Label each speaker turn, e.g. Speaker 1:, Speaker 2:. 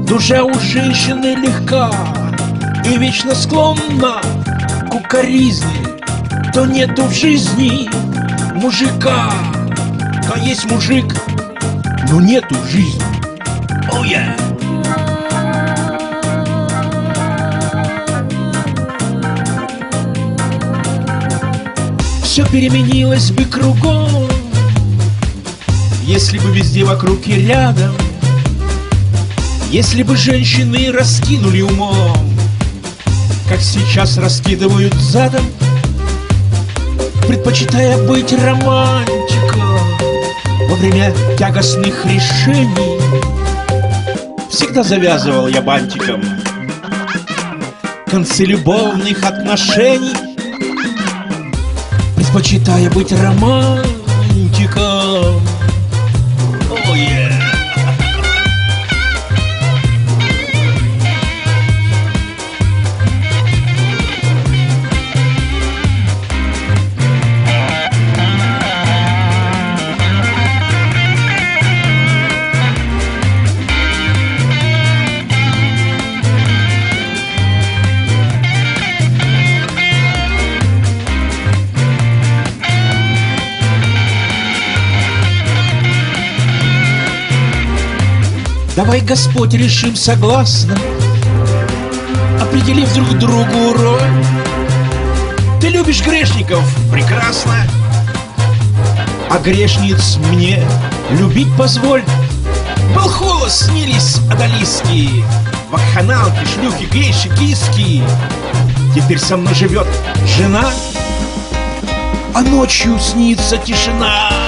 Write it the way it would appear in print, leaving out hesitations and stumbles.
Speaker 1: Душа у женщины легка и вечно склонна к укоризне. То нету в жизни мужика, то есть мужик, но нету жизни. Oh yeah. Все переменилось бы кругом, если бы везде вокруг и рядом, если бы женщины раскинули умом, как сейчас раскидывают задом, предпочитая быть романтиком во время тягостных решений. Всегда завязывал я бантиком концы любовных отношений, предпочитая быть романтиком. Oh yeah. Давай, Господь, решим согласно, определив друг другу роль. Ты любишь грешников? Прекрасно. А грешниц мне любить позволь. Был холос, снились одолиски, вакханалки, шлюхи, гейши, киски. Теперь со мной живет жена, а ночью снится тишина.